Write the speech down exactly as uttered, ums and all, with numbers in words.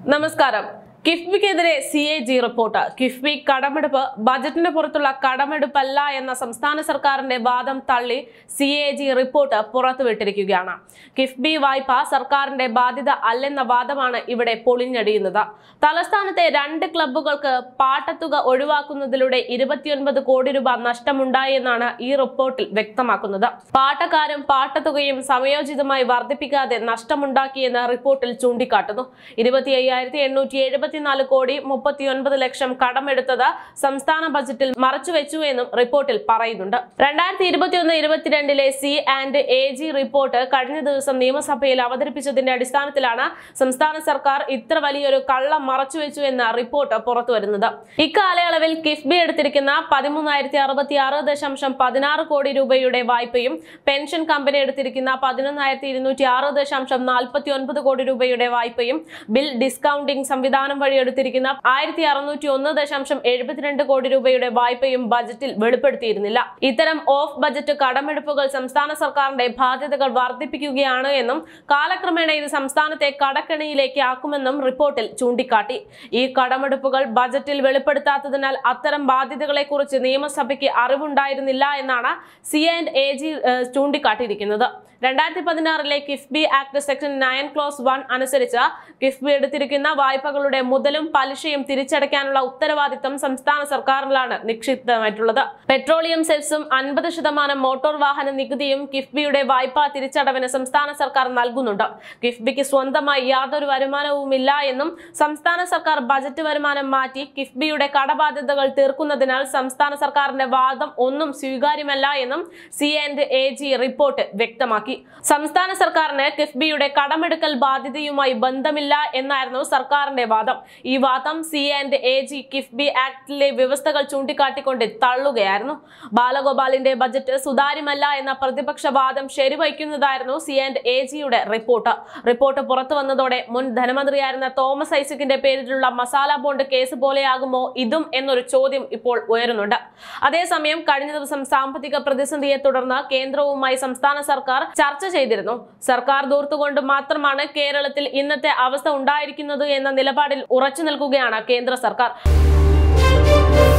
നമസ്കാരം. കിഫ്ബിക്കെതിരെ C A G report. KIIFB കടമെടുപ്പ് ബജറ്റിന് പുറത്തുള്ള കടമെടുപ്പല്ല എന്ന സംസ്ഥാന സർക്കാരിന്റെ വാദം തള്ളി സി എ ജി റിപ്പോർട്ട് പുറത്തുവിട്ടിരിക്കുകയാണ്. കിഫ്ബി വായ്പ സർക്കാരിന്റെ ബാധ്യത അല്ലെന്ന വാദമാണ് ഇവിടെ പൊളിഞ്ഞടിയുന്നത്. തലസ്ഥാനത്തെ രണ്ട് ക്ലബ്ബുകൾക്ക് പാട്ടത്തുക ഒഴിവാക്കുന്നതിലൂടെ ഇരുപത്തിയൊൻപത് കോടി രൂപ നഷ്ടമുണ്ടായി എന്നാണ് ഈ റിപ്പോർട്ടിൽ വ്യക്തമാക്കുന്നത്. പാട്ടക്കാരും പാട്ടത്തുകയും സമയോചിതമായി വർദ്ധിപ്പിക്കാതെ നഷ്ടമുണ്ടാക്കിയെന്ന് റിപ്പോർട്ടിൽ ചൂണ്ടിക്കാട്ടുന്നു. ഇരുപത്തി അയ്യായിരത്തി എണ്ണൂറ്റി എഴുപത്തി നാല് കോടി മുപ്പത്തിയൊൻപത് ലക്ഷം കടമെടുത്തത് സംസ്ഥാന ബജറ്റിൽ മറച്ചുവെച്ചു എന്നും റിപ്പോർട്ടിൽ പറയുന്നുണ്ട്. രണ്ടായിരത്തി ഇരുപത്തിയൊന്ന് ഇരുപത്തിരണ്ടിലെ C and A G report കഴിഞ്ഞ ദിവസം നിയമസഭയിൽ അവതരിപ്പിച്ചതിന്റെ അടിസ്ഥാനത്തിലാണ് സംസ്ഥാന സർക്കാർ ഇത്ര വലിയൊരു കള്ളം മറച്ചുവെച്ചു എന്ന റിപ്പോർട്ട് പുറത്തുവരുന്നത്. ഇക്കാലയളവിൽ കിഫ്ബി എടുത്തിരിക്കുന്ന പതിമൂന്നായിരത്തി അറുപത്തി ആറ് ദശാംശം പതിനാറ് കോടി രൂപയുടെ വായ്പയും പെൻഷൻ കമ്പനി എടുത്തിരിക്കുന്ന പതിനൊന്നായിരത്തി ഇരുന്നൂറ്റി ആറ് ദശാംശം നാൽപ്പത്തി ഒൻപത് കോടി രൂപയുടെ വായ്പയും ബിൽ ഡിസ്കൗണ്ടിംഗ് സംവിധാനം വഴി എടുത്തിരിക്കുന്ന ആയിരത്തി അറുന്നൂറ്റി ഒന്ന് ദശാംശം എഴുപത്തിരണ്ട് കോടി രൂപയുടെ വായ്പയും ബജറ്റിൽ വെളിപ്പെടുത്തിയിരുന്നില്ല. ഇത്തരം ഓഫ് ബജറ്റ് കടമെടുപ്പുകൾ സംസ്ഥാന സർക്കാരിന്റെ ബാധ്യതകൾ വർദ്ധിപ്പിക്കുകയാണ് എന്നും കാലക്രമേണ ഇത് സംസ്ഥാനത്തെ കടക്കെണിയിലേക്ക് ആക്കുമെന്നും റിപ്പോർട്ടിൽ ചൂണ്ടിക്കാട്ടി. ഈ കടമെടുപ്പുകൾ ബജറ്റിൽ വെളിപ്പെടുത്താത്തതിനാൽ അത്തരം ബാധ്യതകളെ കുറിച്ച് നിയമസഭയ്ക്ക് അറിവുണ്ടായിരുന്നില്ല എന്നാണ് സി ആൻഡ് എ ജി ചൂണ്ടിക്കാട്ടിയിരിക്കുന്നത്. രണ്ടായിരത്തി പതിനാറിലെ KIIFB act section nine clause one അനുസരിച്ച് കിഫ്ബി എടുത്തിരിക്കുന്ന വായ്പകളുടെ മുതലും പലിശയും തിരിച്ചടയ്ക്കാനുള്ള ഉത്തരവാദിത്തം സംസ്ഥാന സർക്കാരിലാണ് നിക്ഷിപ്തമായിട്ടുള്ളത്. പെട്രോളിയം സെസ്സും അൻപത് ശതമാനം മോട്ടോർ വാഹന നികുതിയും കിഫ്ബിയുടെ വായ്പാ തിരിച്ചടവിന് സംസ്ഥാന സർക്കാർ നൽകുന്നുണ്ട്. കിഫ്ബിക്ക് സ്വന്തമായി യാതൊരു വരുമാനവുമില്ല എന്നും സംസ്ഥാന സർക്കാർ ബജറ്റ് വരുമാനം മാറ്റി കിഫ്ബിയുടെ കടബാധ്യതകൾ തീർക്കുന്നതിനാൽ സംസ്ഥാന സർക്കാരിന്റെ വാദം ഒന്നും സ്വീകാര്യമല്ല എന്നും C and A G report വ്യക്തമാക്കി. സംസ്ഥാന സർക്കാരിന് കിഫ്ബിയുടെ കടമെടുക്കൽ ബാധ്യതയുമായി ബന്ധമില്ല എന്നായിരുന്നു സർക്കാരിന്റെ വാദം. ഈ വാദം C and A G KIIFB ആക്ടിലെ വ്യവസ്ഥകൾ ചൂണ്ടിക്കാട്ടിക്കൊണ്ട് തള്ളുകയായിരുന്നു. ബാലഗോപാലിന്റെ ബജറ്റ് സുതാര്യമല്ല എന്ന പ്രതിപക്ഷ വാദം ശരിവയ്ക്കുന്നതായിരുന്നു സി ആൻഡ് എ ജിയുടെ റിപ്പോർട്ട്. റിപ്പോർട്ട് പുറത്തു വന്നതോടെ മുൻ ധനമന്ത്രിയായിരുന്ന തോമസ് ഐസക്കിന്റെ പേരിലുള്ള മസാല ബോണ്ട് കേസ് പോലെയാകുമോ ഇതും എന്നൊരു ചോദ്യം ഇപ്പോൾ ഉയരുന്നുണ്ട്. അതേസമയം കഴിഞ്ഞ ദിവസം സാമ്പത്തിക പ്രതിസന്ധിയെ തുടർന്ന് കേന്ദ്രവുമായി സംസ്ഥാന സർക്കാർ ചർച്ച ചെയ്തിരുന്നു. സർക്കാർ ദൂർത്തുകൊണ്ട് മാത്രമാണ് കേരളത്തിൽ ഇന്നത്തെ അവസ്ഥ ഉണ്ടായിരിക്കുന്നത് എന്ന നിലപാടിൽ ഉറച്ചു നിൽക്കുകയാണ് കേന്ദ്ര സർക്കാർ.